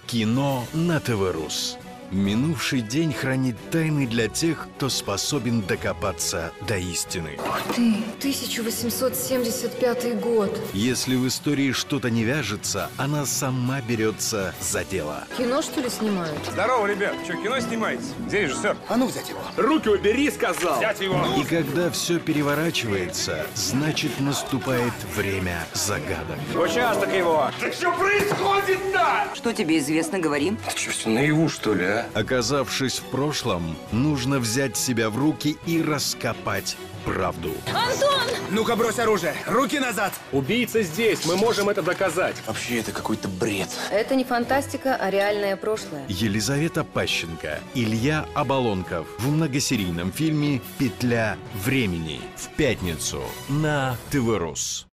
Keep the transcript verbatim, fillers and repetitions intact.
Кино на ТВ-Рус. Минувший день хранит тайны для тех, кто способен докопаться до истины. Ух ты, тысяча восемьсот семьдесят пятый год. Если в истории что-то не вяжется, она сама берется за дело. Кино, что ли, снимают? Здорово, ребят. Что, кино снимаете? Где режиссер? А ну взять его. Руки убери, сказал. Взять его. И когда все переворачивается, значит наступает время загадок. Участок его. Да что происходит-то? Что тебе известно, говори. Что, все наяву, что ли, а? Оказавшись в прошлом, нужно взять себя в руки и раскопать правду. Ну-ка, брось оружие. Руки назад. Убийца здесь. Мы можем это доказать. Вообще, это какой-то бред. Это не фантастика, а реальное прошлое. Елизавета Пащенко, Илья Оболонков в многосерийном фильме «Петля времени» в пятницу на ТВ-Рус.